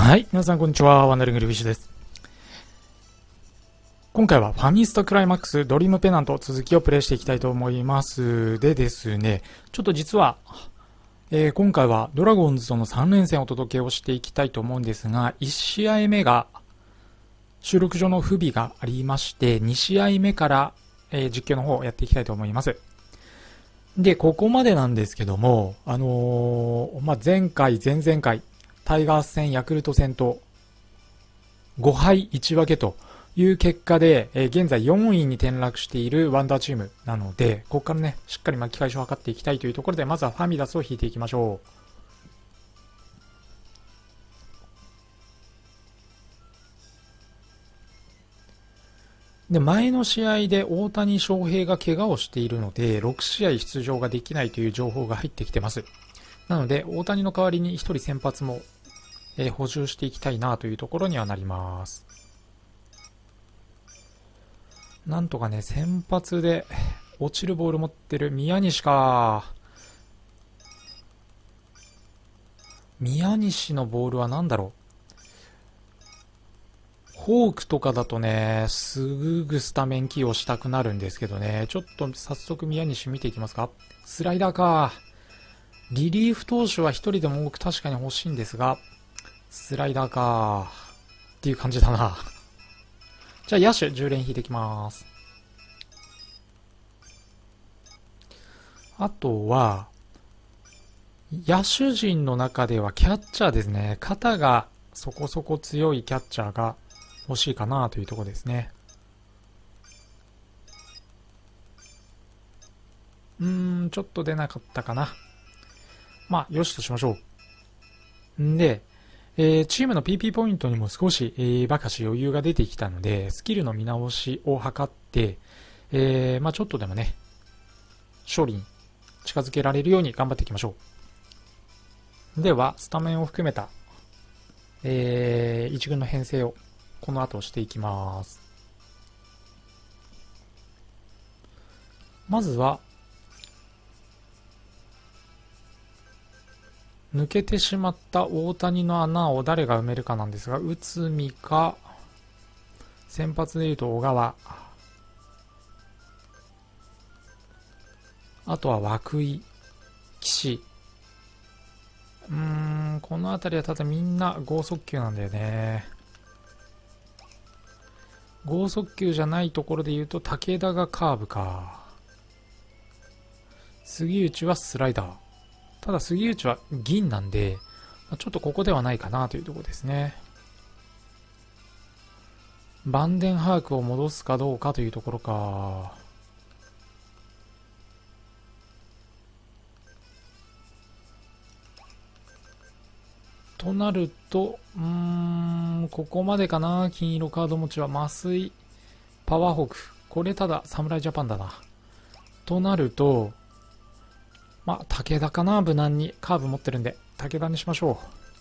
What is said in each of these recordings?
はい、皆さんこんにちは。ワンダリングリフィッシュです。今回はファミスタクライマックスドリームペナント続きをプレイしていきたいと思います。でですね、ちょっと実は、今回はドラゴンズとの3連戦をお届けをしていきたいと思うんですが、1試合目が収録上の不備がありまして、2試合目から、実況の方をやっていきたいと思います。で、ここまでなんですけども、前回、前々回、タイガース戦、ヤクルト戦と5敗1分けという結果で、現在4位に転落しているワンダーチームなので、ここからね、しっかり巻き返しを図っていきたいというところで、まずはファミラスを引いていきましょう。で、前の試合で大谷翔平が怪我をしているので、6試合出場ができないという情報が入ってきてます。なので、大谷の代わりに1人先発も補充していきたいなというところにはなります。なんとかね、先発で落ちるボール持ってる宮西か。宮西のボールは何だろう。フォークとかだとね、すぐスタメン起用したくなるんですけどね。ちょっと早速宮西見ていきますか。スライダーか。リリーフ投手は一人でも多く確かに欲しいんですが、スライダーかっていう感じだな。じゃあ野手10連引いていきます。あとは野手陣の中ではキャッチャーですね。肩がそこそこ強いキャッチャーが欲しいかなというところですね。ちょっと出なかったかな。まあよしとしましょう。んで、チームの PP ポイントにも少し、ばかし余裕が出てきたので、スキルの見直しを図って、ちょっとでもね、勝利に近づけられるように頑張っていきましょう。では、スタメンを含めた、一軍の編成をこの後していきます。まずは、抜けてしまった大谷の穴を誰が埋めるかなんですが、内海か、先発でいうと小川、あとは涌井、岸。この辺りはただみんな剛速球なんだよね。剛速球じゃないところで言うと武田がカーブか。杉内はスライダー。ただ杉内は銀なんで、ちょっとここではないかなというところですね。バンデンハークを戻すかどうかというところか。となると、ここまでかな。金色カード持ちは麻酔、パワーホーク。これただ侍ジャパンだな。となると、武田かな。無難にカーブ持ってるんで武田にしましょ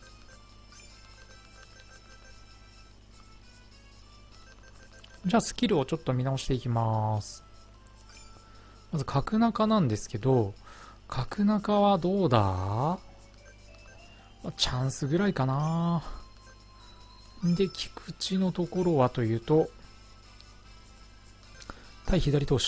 う。じゃあスキルをちょっと見直していきます。まず角中なんですけど、角中はどうだ。チャンスぐらいかな。で、菊池のところはというと、対左投手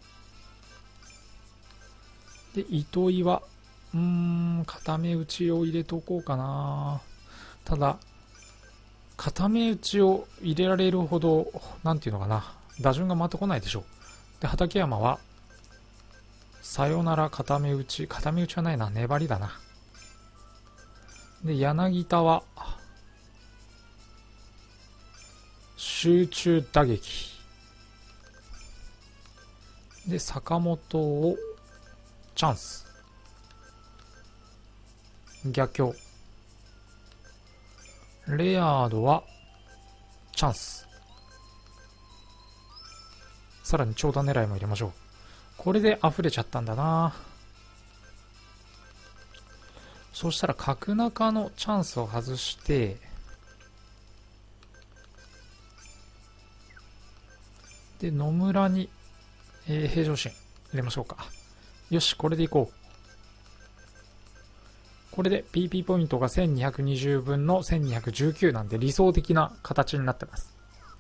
で、糸井は固め打ちを入れとこうかな。ただ固め打ちを入れられるほどなんていうのかな、打順が回ってこないでしょう。で、畠山はさよなら固め打ちはないな、粘りだな。で、柳田は集中打撃で、坂本をチャンス、逆境、レアードはチャンス、さらに長打狙いも入れましょう。これで溢れちゃったんだな。そしたら角中のチャンスを外して、で野村に、平常心入れましょうか。よし、これでいこう。 これで PP ポイントが1220分の1219なんで理想的な形になってます。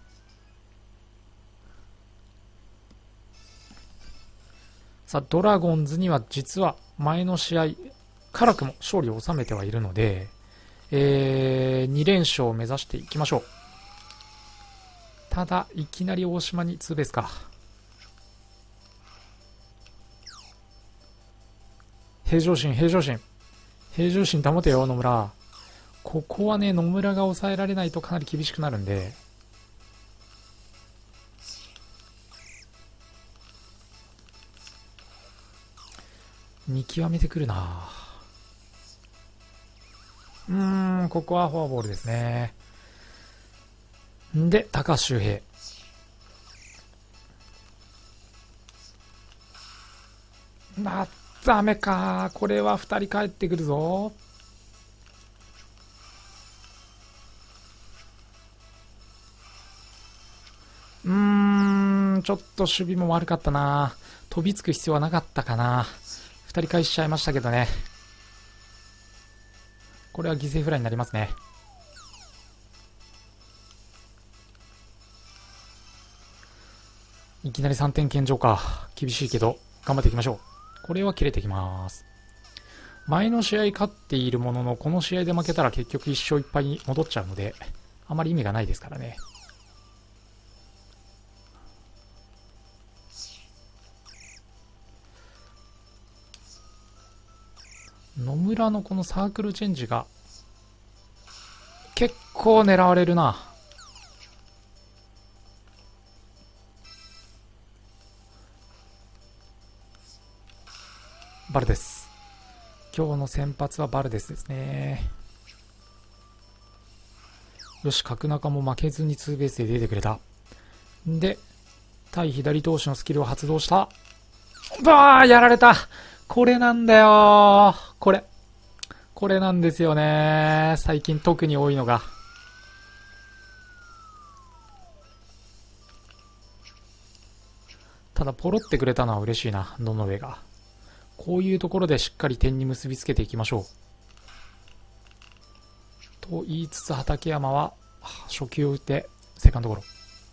さあ、ドラゴンズには実は前の試合、辛くも勝利を収めてはいるので、2連勝を目指していきましょう。ただ、いきなり大島にツーベースか。平常心、平常心。平常心保てよ、野村。ここはね、野村が抑えられないとかなり厳しくなるんで。見極めてくるな。ここはフォアボールですね。んで、高橋周平。ダメか。これは2人帰ってくるぞ。ちょっと守備も悪かったな。飛びつく必要はなかったかな。2人返しちゃいましたけどね。これは犠牲フライになりますね。いきなり3点献上か。厳しいけど、頑張っていきましょう。これは切れてきます。前の試合勝っているものの、この試合で負けたら結局1勝1敗に戻っちゃうので、あまり意味がないですからね。野村のこのサークルチェンジが、結構狙われるな。バルデス。今日の先発はバルデスですね。よし、角中も負けずにツーベースで出てくれた。で、対左投手のスキルを発動した。やられた。これなんだよ。これなんですよね。最近特に多いのが。ただ、ポロってくれたのは嬉しいな、野々上が。こういうところでしっかり点に結びつけていきましょう。と言いつつ、畠山は初球を打ってセカンドゴロ。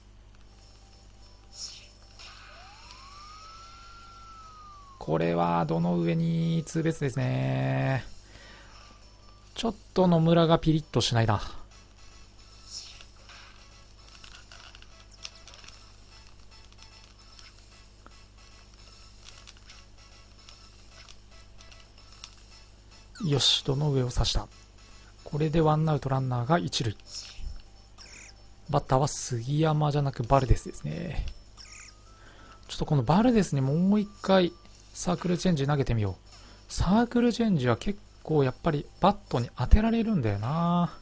これはどの上にツーベースですね。ちょっと野村がピリッとしないな。よし、どの上を刺した。これでワンアウトランナーが一塁。バッターは杉山じゃなくバルデスですね。ちょっとこのバルデスにもう一回サークルチェンジ投げてみよう。サークルチェンジは結構やっぱりバットに当てられるんだよな。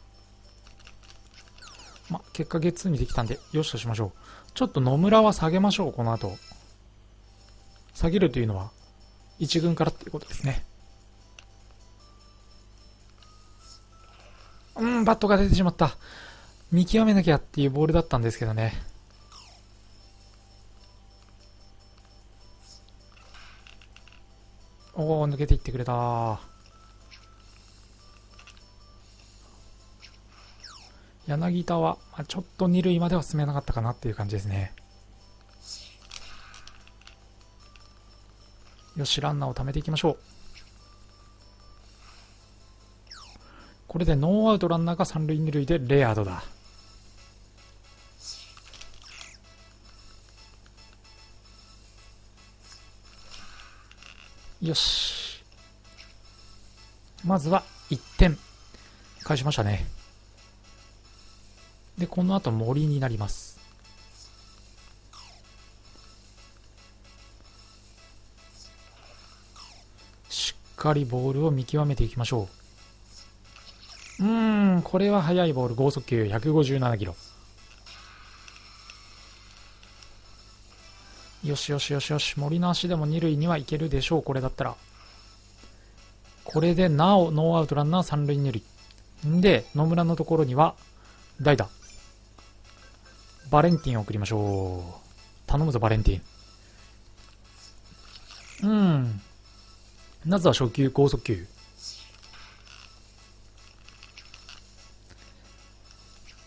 結果ゲッツーにできたんでよしとしましょう。ちょっと野村は下げましょう。この後下げるというのは一軍からっていうことですね。バットが出てしまった。見極めなきゃっていうボールだったんですけどね。抜けていってくれた。柳田は、ちょっと二塁までは進めなかったかなっていう感じですね。よし、ランナーを貯めていきましょう。これでノーアウトランナーが三塁二塁でレアードだ。よし。まずは1点返しましたね。で、この後森になります。しっかりボールを見極めていきましょう。これは速いボール、剛速球157キロ。よしよしよしよし、森の足でも二塁には行けるでしょう。これだったら。これでなおノーアウトランナー三塁二塁で、野村のところには代打バレンティンを送りましょう。頼むぞバレンティン。まずは初球剛速球。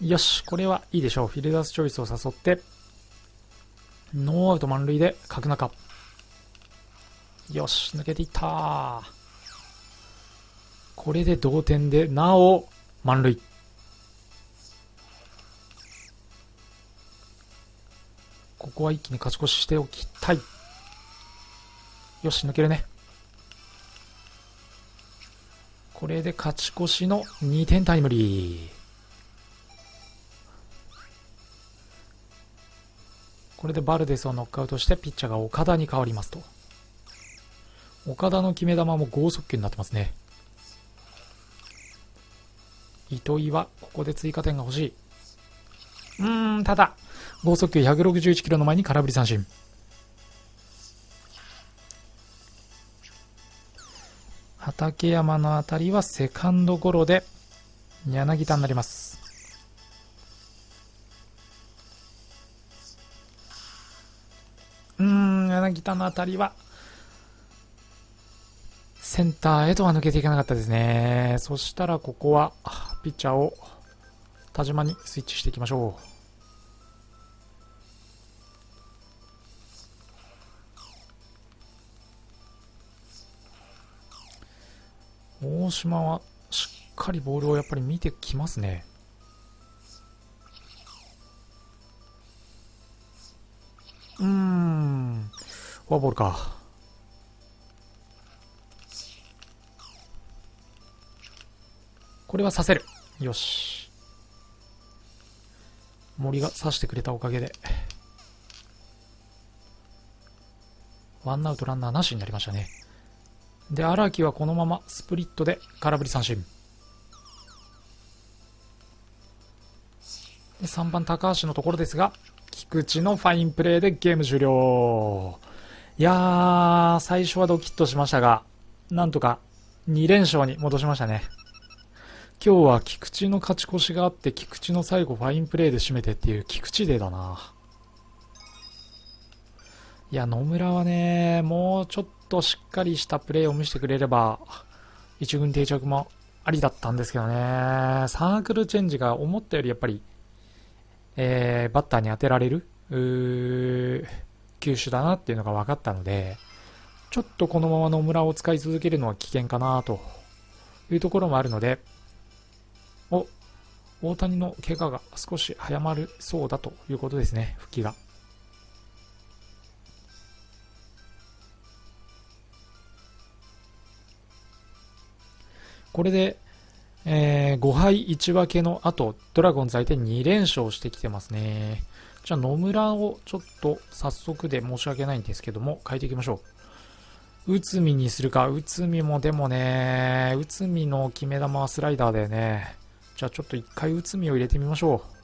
よし、これはいいでしょう。フィルダースチョイスを誘って、ノーアウト満塁で角中。よし、抜けていった。これで同点で、なお、満塁。ここは一気に勝ち越ししておきたい。よし、抜けるね。これで勝ち越しの2点タイムリー。これでバルデスをノックアウトしてピッチャーが岡田に変わりますと。岡田の決め球も剛速球になってますね。糸井はここで追加点が欲しい。ただ剛速球161キロの前に空振り三振。畠山の当たりはセカンドゴロで柳田になります。柳田の当たりはセンターへとは抜けていかなかったですね。そしたらここはピッチャーを田島にスイッチしていきましょう。大島はしっかりボールをやっぱり見てきますね。フォアボールか。これはさせる。よし。森が刺してくれたおかげでワンアウトランナーなしになりましたね。で、荒木はこのままスプリットで空振り三振で、3番高橋のところですが、菊池のファインプレーでゲーム終了。いやー、最初はドキッとしましたが、なんとか2連勝に戻しましたね。今日は菊池の勝ち越しがあって、菊池の最後ファインプレーで締めてっていう菊池デーだな。いや、野村はね、もうちょっとしっかりしたプレーを見せてくれれば一軍定着もありだったんですけどね。サークルチェンジが思ったよりやっぱり、バッターに当てられる球種だなっていうのが分かったので、ちょっとこのまま野村を使い続けるのは危険かなというところもあるので、大谷の怪我が少し早まるそうだということですね。復帰が。これで、5敗1分けの後、ドラゴンズ相手に2連勝してきてますね。じゃあ野村をちょっと早速で申し訳ないんですけども変えていきましょう。内海にするか。内海もでもね、内海の決め球はスライダーだよね。じゃあちょっと一回内海を入れてみましょ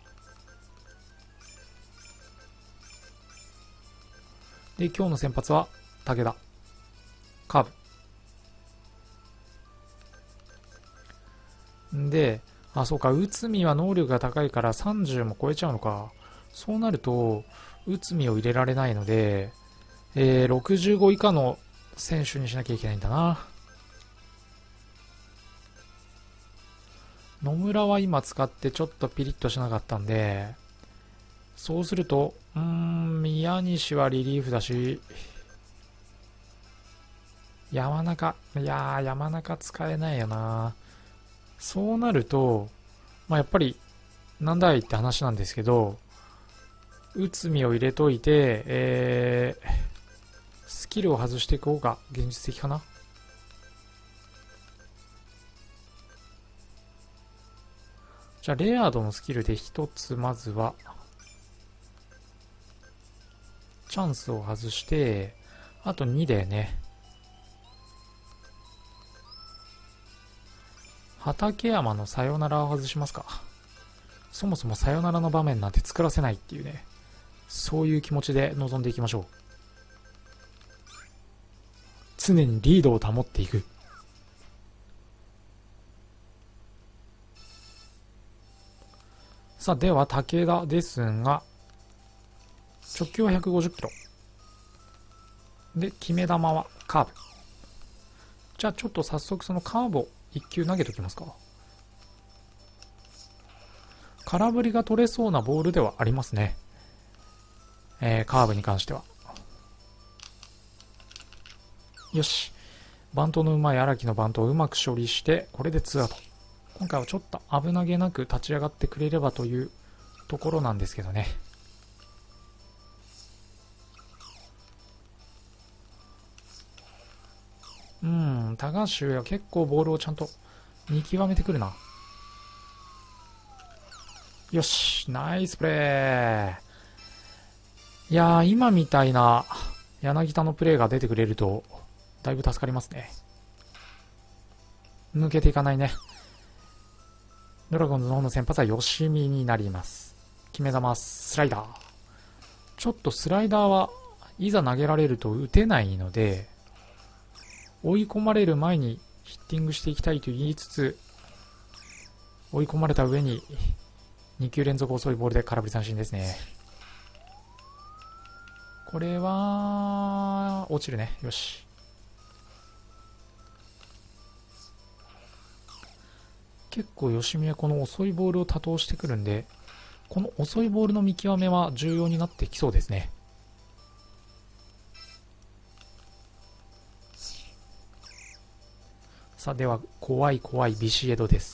う。で、今日の先発は武田。カーブ。で、そうか、内海は能力が高いから30も超えちゃうのか。そうなると、内海を入れられないので、65以下の選手にしなきゃいけないんだな。野村は今使ってちょっとピリッとしなかったんで、そうすると、宮西はリリーフだし、山中使えないよな。そうなると、やっぱり、なんだいって話なんですけど、内海を入れといて、スキルを外していく方が現実的かな。じゃあ、レアードのスキルで一つ、まずは、チャンスを外して、あと2でね、畠山のサヨナラを外しますか。そもそもサヨナラの場面なんて作らせないっていうね、そういう気持ちで臨んでいきましょう。常にリードを保っていく。さあ、では武田ですが、直球は150キロ。で、決め球はカーブ。じゃあちょっと早速そのカーブを1球投げときますか。 空振りが取れそうなボールではありますね。カーブに関しては。よし。バントのうまい荒木のバントをうまく処理して、これで2アウト。今回はちょっと危なげなく立ち上がってくれればというところなんですけどね。高橋は結構ボールをちゃんと見極めてくるな。よし、ナイスプレー。いやー、今みたいな柳田のプレーが出てくれると、だいぶ助かりますね。抜けていかないね。ドラゴンズの方の先発は吉見になります。決め球、スライダー。ちょっとスライダーはいざ投げられると打てないので、追い込まれる前にヒッティングしていきたいと言いつつ、追い込まれた上に2球連続遅いボールで空振り三振ですね。これは落ちるね。よし。結構吉見はこの遅いボールを多投してくるんで、この遅いボールの見極めは重要になってきそうですね。さあ、では怖いビシエドです。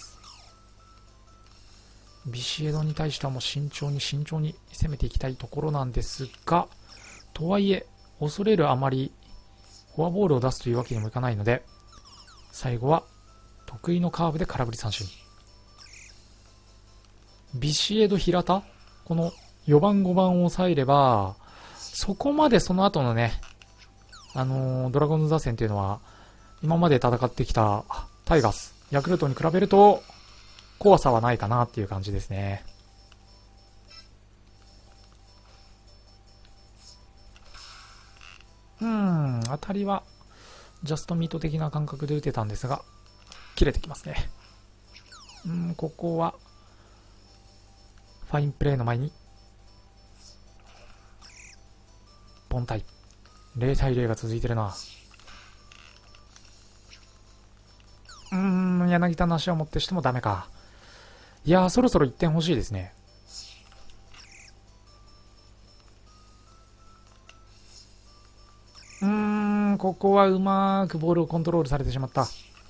ビシエドに対してはもう慎重に攻めていきたいところなんですが、とはいえ恐れるあまりフォアボールを出すというわけにもいかないので、最後は得意のカーブで空振り三振。ビシエド平田、この4番5番を抑えれば、そこまでその後のね、ドラゴンズ打線というのは今まで戦ってきたタイガース、ヤクルトに比べると怖さはないかなっていう感じですね。当たりはジャストミート的な感覚で打てたんですが、切れてきますね。ここはファインプレーの前に凡退。0対0が続いてるな。柳田の足をもってしてもダメか。いやー、そろそろ1点欲しいですね。ここはうまーくボールをコントロールされてしまった。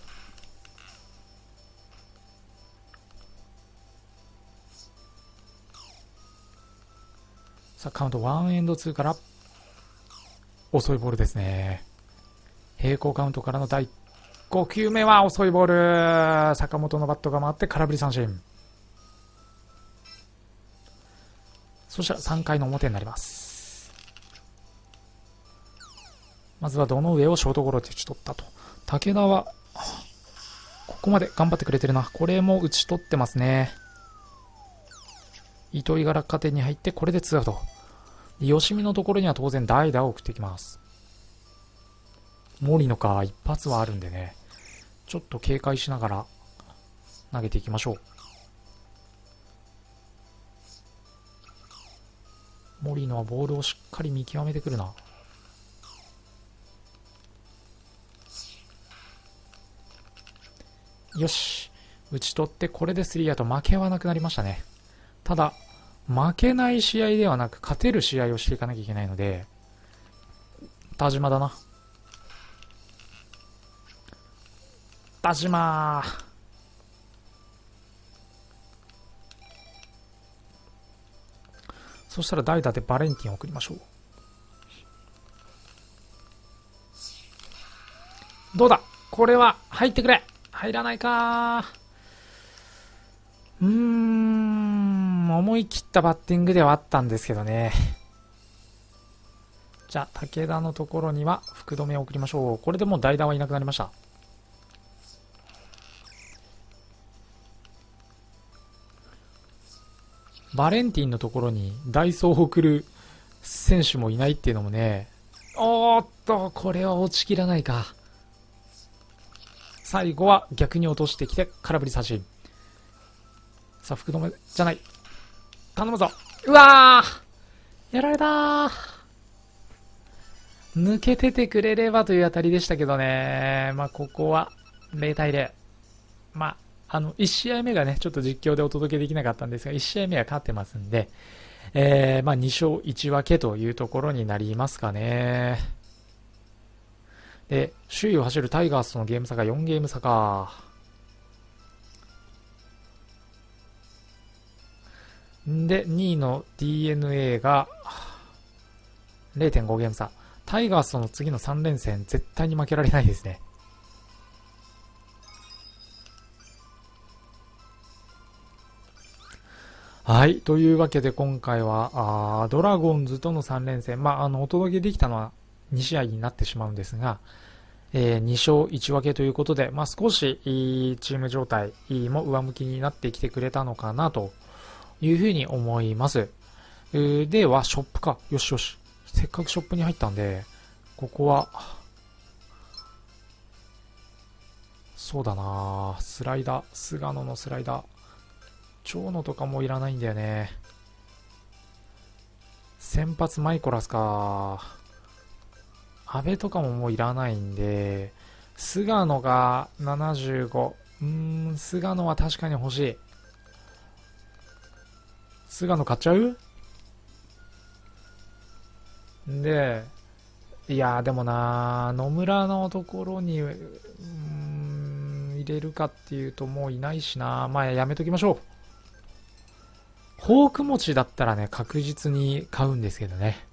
さあ、カウント1&2から遅いボールですね。平行カウントからの第5球目は遅いボール。坂本のバットが回って空振り三振。そしたら3回の表になります。まずはどの上をショートゴロで打ち取ったと。武田はここまで頑張ってくれてるな。これも打ち取ってますね。糸井が落下点に入って、これで2アウト。吉見のところには当然代打を送ってきます。森野か一発はあるんでね、ちょっと警戒しながら投げていきましょう。森野はボールをしっかり見極めてくるな。よし、打ち取って、これで3アウト。負けはなくなりましたね。ただ負けない試合ではなく勝てる試合をしていかなきゃいけないので、田島だな。田島、そしたら代打でバレンティンを送りましょう。どうだ、これは入ってくれ。入らないか。思い切ったバッティングではあったんですけどね。じゃあ武田のところには福留を送りましょう。これでもう代打はいなくなりました。バレンティンのところに代走を送る選手もいないっていうのもね。おーっと、これは落ちきらないか。最後は逆に落としてきて空振り三振。さあ福留じゃない、頼むぞ。うわー、やられたー。抜けててくれればという当たりでしたけどね。ここは0対0。 1試合目がね、ちょっと実況でお届けできなかったんですが、1試合目は勝ってますんで、2勝1分けというところになりますかね。で、首位を走るタイガースとのゲーム差が4ゲーム差か。で、2位の DNA が 0.5 ゲーム差。タイガースとの次の3連戦、絶対に負けられないですね。はい。というわけで今回は、ドラゴンズとの3連戦。お届けできたのは2試合になってしまうんですが、2勝1分けということで、少しチーム状態も上向きになってきてくれたのかなというふうに思います。では、ショップか。よしよし。せっかくショップに入ったんで、ここは、そうだなスライダー、菅野のスライダー。長野とかもいらないんだよね。先発マイコラスか。阿部とかももういらないんで、菅野が75。菅野は確かに欲しい。菅野買っちゃう？で、いやでも野村のところに、入れるかっていうともういないしやめときましょう。フォーク持ちだったらね、確実に買うんですけどね。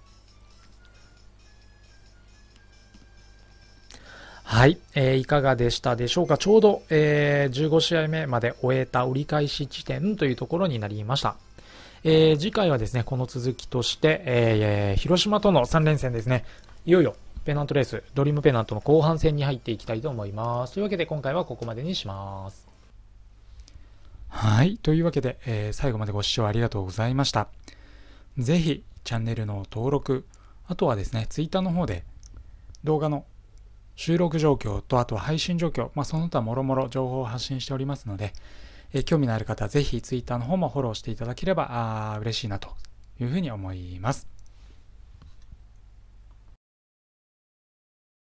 はい、いかがでしたでしょうか。ちょうど、15試合目まで終えた折り返し地点というところになりました。次回はですね、この続きとして、広島との3連戦ですね。いよいよペナントレース、ドリームペナントの後半戦に入っていきたいと思います。というわけで今回はここまでにします。はい。というわけで、最後までご視聴ありがとうございました。ぜひ、チャンネルの登録、あとはですね、ツイッターの方で動画の収録状況と、あとは配信状況、その他もろもろ情報を発信しておりますので、興味のある方はぜひツイッターの方もフォローしていただければ嬉しいなというふうに思います。